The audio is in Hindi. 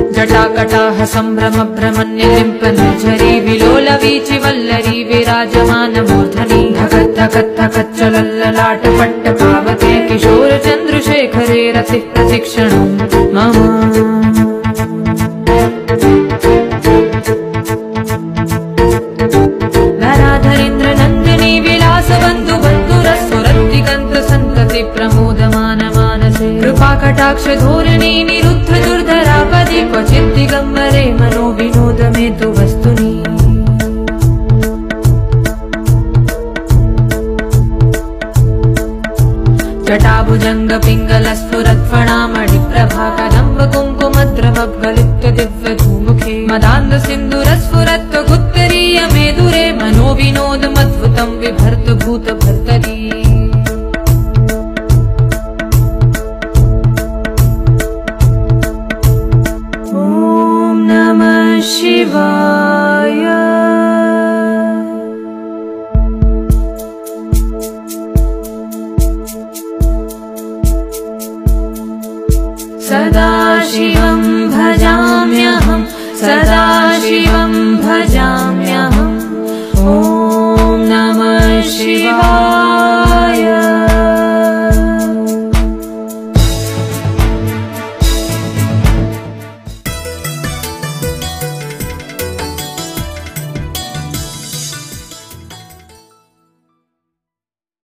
जटाकटाह सम्भ्रम भ्रमन्यलिम्पनझरी विलोल वीचि वल्लरी विराजमान मूर्धनि धगत् धगत् धगत् चलल्ललाट पट्टपावते किशोर चन्द्रशेखरे रतिः प्रशिक्षणं मम। धराधरेन्द्र नन्दिनी विलास बन्धु बन्धुरस्फुरद्दिगन्त सन्तति प्रमोदमान मानसे कृपाकटाक्ष धोरिणी निरुद्ध दुर्धरापदि क्वचित् दिगम्बरे मनो विनोद मे तु वस्तुनि। जटाभुजंग पिंगल स्फुरत्फणामणि प्रभा कदम्ब कुङ्कुमद्रवगलिप्त दिव्य धूमुखे मदान्ध सिन्दूर स्फुरत् गुत्तरीय मेदुरे मनो विनोद मद्भुतं विभर्त भूत भर्तरी। ॐ नमः शिवाय। सदाशिवं भजाम्यहं सदाशिवं